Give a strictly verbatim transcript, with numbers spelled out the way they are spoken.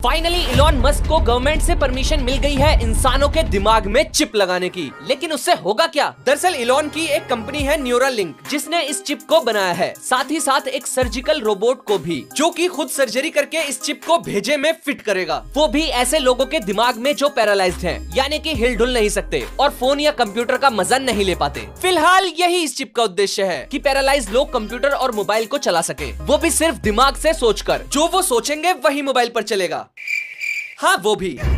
Finally Elon Musk को government से permission मिल गई है इंसानों के दिमाग में चिप लगाने की। लेकिन उससे होगा क्या? दरअसल इलॉन की एक कंपनी है न्यूरालिंक, जिसने इस चिप को बनाया है, साथ ही साथ एक सर्जिकल रोबोट को भी, जो कि खुद सर्जरी करके इस चिप को भेजे में फिट करेगा। वो भी ऐसे लोगों के दिमाग में जो पैरालाइज्ड हैं, यानी कि हिल डुल नहीं सकते और फोन या कंप्यूटर का मजा नहीं ले पाते। फिलहाल यही इस चिप का उद्देश्य है कि पैरालाइज्ड लोग कंप्यूटर और मोबाइल को चला सके, वो भी सिर्फ दिमाग से सोचकर। जो वो सोचेंगे वही मोबाइल पर चलेगा। हाँ, वो भी